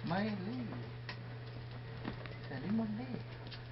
ไม่เลยแต่นี่มันเด้